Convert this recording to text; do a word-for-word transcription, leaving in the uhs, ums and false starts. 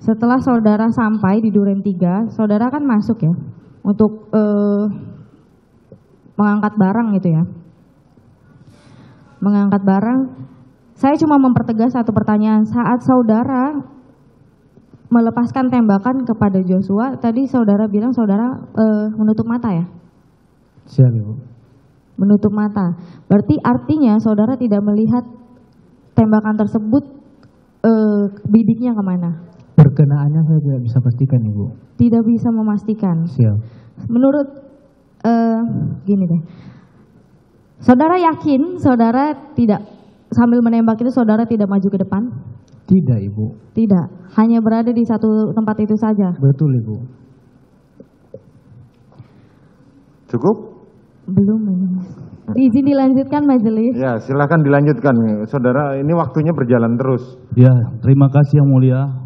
Setelah saudara sampai di Duren tiga, saudara kan masuk ya untuk eh, mengangkat barang gitu ya. Mengangkat barang, saya cuma mempertegas satu pertanyaan. Saat saudara melepaskan tembakan kepada Joshua, tadi saudara bilang saudara eh, menutup mata ya? Siap, Ibu. Menutup mata. Berarti artinya saudara tidak melihat tembakan tersebut eh, bidiknya kemana? Perkenaannya saya tidak bisa pastikan, Ibu. Tidak bisa memastikan. Siap. Menurut eh, gini deh, saudara yakin saudara tidak sambil menembak itu saudara tidak maju ke depan? Tidak, Ibu. Tidak, hanya berada di satu tempat itu saja. Betul, Ibu. Cukup? Belum. Izin dilanjutkan majelis. Ya, silakan dilanjutkan. Saudara, ini waktunya berjalan terus. Ya, terima kasih yang mulia.